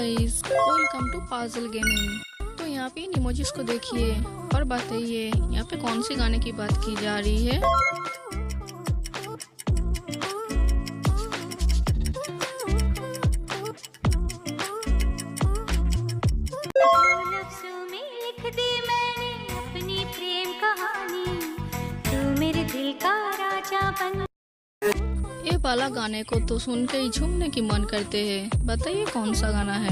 Guys, welcome to puzzle gaming. तो यहाँ पे इन इमोजीज को देखिए और बताइए यहाँ पे कौन सी गाने की बात की जा रही है। लफ्ज़ों में लिख दी मैंने अपनी प्रेम कहानी, तू मेरे दिल का राजा बन। ये वाला गाने को तो सुन के ही झूमने की मन करते हैं। बताइए कौन सा गाना है।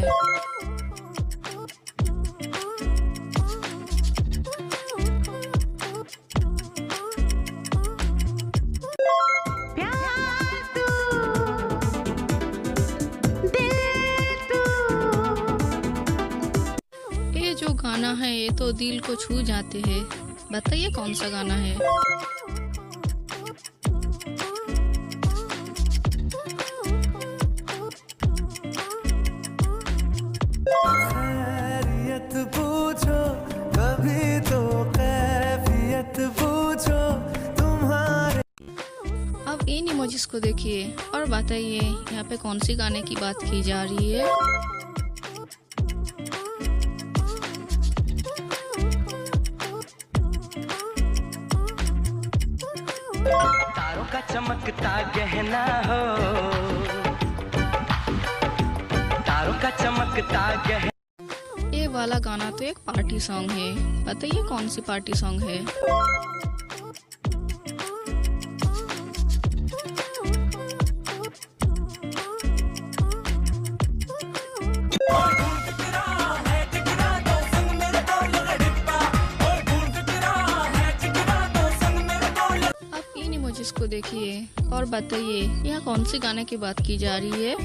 ये जो गाना है ये तो दिल को छू जाते हैं। बताइए कौन सा गाना है। खैरियत पूछो कभी तो कैफियत पूछो तुम्हारे। अब इन इमोजीज को देखिए और बताइए यहाँ पे कौन सी गाने की बात की जा रही है। तारों का चमकता गहना हो, तारों का चमकता गहना। ये वाला गाना तो एक पार्टी सॉन्ग है। बताइए कौन सी पार्टी सॉन्ग है। आप इन इमोजीज को देखिए और बताइए यहाँ कौन सी गाने की बात की जा रही है।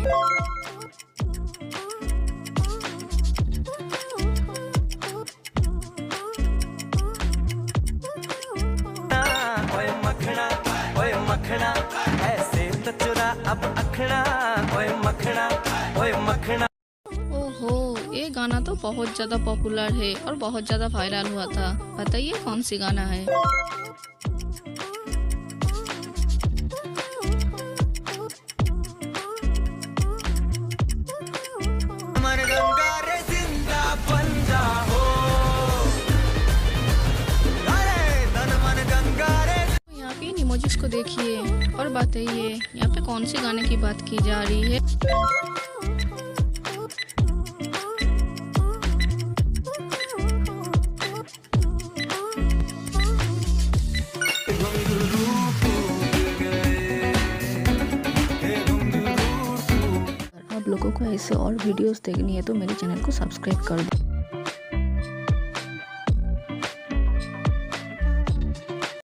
ओए मखना ऐसे तो चुरा अब अखना, ओए मखना ओए मखना। ओहो, ये गाना तो बहुत ज्यादा पॉपुलर है और बहुत ज्यादा वायरल हुआ था। बताइए कौन सी गाना है। मन गंगा रे जिंदा बन जाओ, अरे तन मन गंगा रे। यहाँ पे इन इमोजीज को देखिए और बताइए यहाँ पे कौन सी गाने की बात की जा रही है। आप लोगों को ऐसे और वीडियोस देखनी है तो मेरे चैनल को सब्सक्राइब कर दो।